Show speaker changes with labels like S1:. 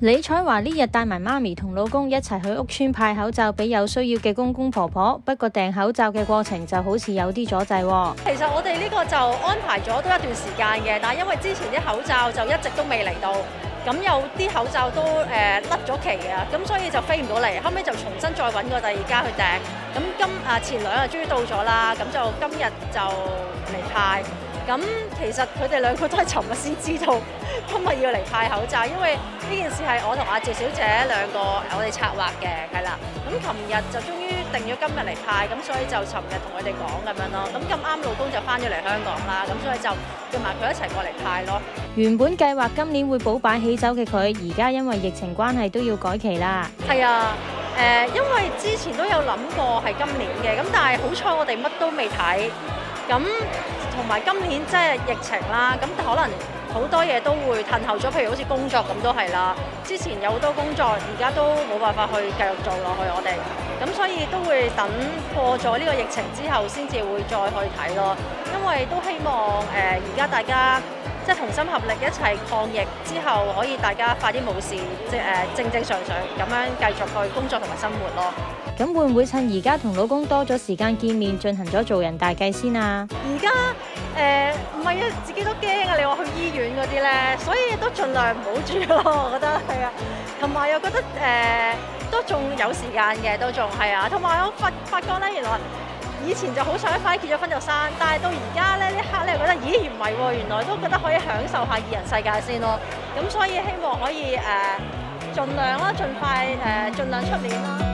S1: 李彩華呢日帶埋媽咪同老公一齊去屋邨派口罩俾有需要嘅公公婆婆，不過訂口罩嘅過程就好似有啲阻滯喎。
S2: 其實我哋呢個就安排咗都一段時間嘅，但係因為之前啲口罩就一直都未嚟到，咁有啲口罩都甩咗期啊，咁所以就飛唔到嚟，後尾就重新再揾個第二家去訂，咁前兩日終於到咗啦，咁就今日就嚟派。咁其實佢哋兩個都係尋日先知道今日要嚟派口罩，因為呢件事係我同阿趙小姐兩個我哋策劃嘅，係啦。咁琴日就終於定咗今日嚟派，咁所以就尋日同佢哋講咁樣咯。咁咁啱老公就翻咗嚟香港啦，咁所以就叫埋佢一齊過嚟派咯。
S1: 原本計劃今年會補擺喜酒嘅佢，而家因為疫情關係都要改期啦。
S2: 係啊，因為之前都有諗過係今年嘅，咁但係好彩我哋乜都未睇，咁同埋今年即係疫情啦，咁可能好多嘢都會褪後咗，譬如好似工作咁都係啦。之前有好多工作，而家都冇辦法去繼續做落去我哋，咁所以都會等過咗呢個疫情之後先至會再去睇咯。因為都希望而家大家即係同心合力一齊抗疫之後，可以大家快啲冇事，即係正正常常咁樣繼續去工作同埋生活咯。
S1: 咁會唔會趁而家同老公多咗時間見面，進行咗做人大計先啊？
S2: 而家唔係啊，自己都驚啊！你話去醫院嗰啲咧，所以都盡量唔好住咯。我覺得係啊，同埋又覺得都仲有時間嘅，都仲係啊。同埋我發覺咧，原來以前就好想快啲結咗婚就生，但係到而家咧呢刻咧，覺得咦唔係喎，原來都覺得可以享受下二人世界先咯。咁所以希望可以盡量啦，盡快盡量出年啦。